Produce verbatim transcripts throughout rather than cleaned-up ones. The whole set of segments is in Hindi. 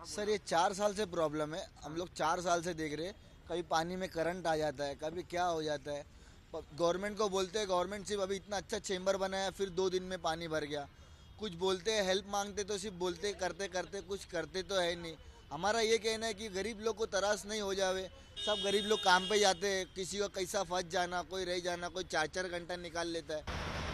सर ये चार साल से प्रॉब्लम है, हम लोग चार साल से देख रहे हैं। कभी पानी में करंट आ जाता है, कभी क्या हो जाता है। गवर्नमेंट को बोलते हैं, गवर्नमेंट सिर्फ अभी इतना अच्छा चेंबर बनाया, फिर दो दिन में पानी भर गया। कुछ बोलते हैं, हेल्प मांगते तो सिर्फ बोलते करते करते कुछ करते तो है नहीं। हमारा ये कहना है कि गरीब लोग को त्रास नहीं हो जावे। सब गरीब लोग काम पे जाते हैं, किसी का कैसा फंस जाना, कोई रह जाना, कोई चार चार घंटा निकाल लेता है।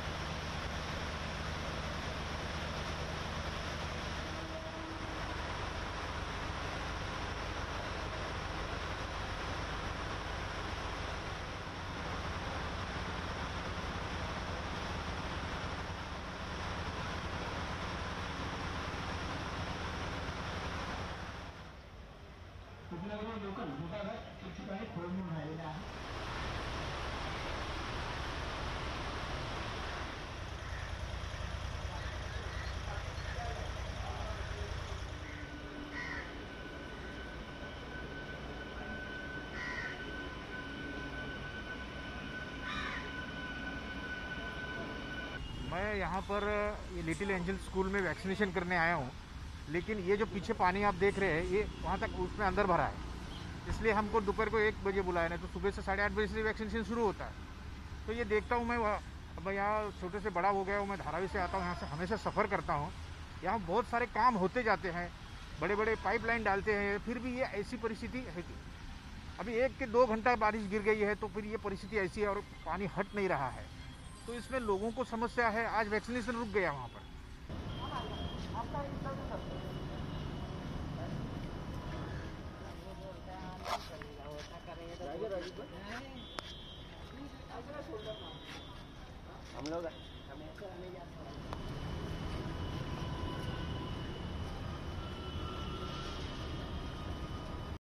कुठल्याकडे लोकल दुकानात ठिकठिकाणी खोळून राहिलेले आहे. मैं यहाँ पर ये लिटिल एंजल स्कूल में वैक्सीनेशन करने आया हूँ, लेकिन ये जो पीछे पानी आप देख रहे हैं ये वहाँ तक उसमें अंदर भरा है। इसलिए हमको दोपहर को एक बजे बुलाया, नहीं तो सुबह से साढ़े आठ बजे से वैक्सीनेशन शुरू होता है। तो ये देखता हूँ मैं, अब यहाँ छोटे से बड़ा हो गया हूँ, मैं धारावी से आता हूँ, यहाँ से हमेशा सफ़र करता हूँ। यहाँ बहुत सारे काम होते जाते हैं, बड़े बड़े पाइपलाइन डालते हैं, फिर भी ये ऐसी परिस्थिति है कि अभी एक के दो घंटा बारिश गिर गई है तो फिर ये परिस्थिति ऐसी है और पानी हट नहीं रहा है। तो इसमें लोगों को समस्या है। आज वैक्सीनेशन रुक गया वहाँ पर। हम लोग हमेशा नहीं जाते।